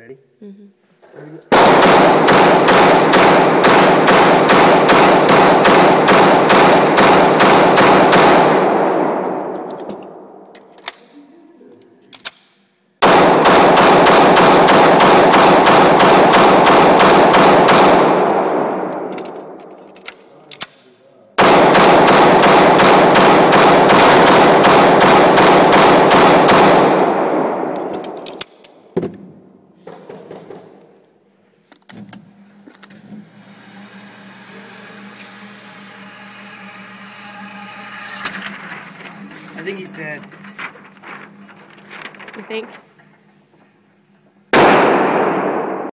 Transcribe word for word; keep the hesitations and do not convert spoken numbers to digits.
Ready? Mm-hmm. I think he's dead. You think?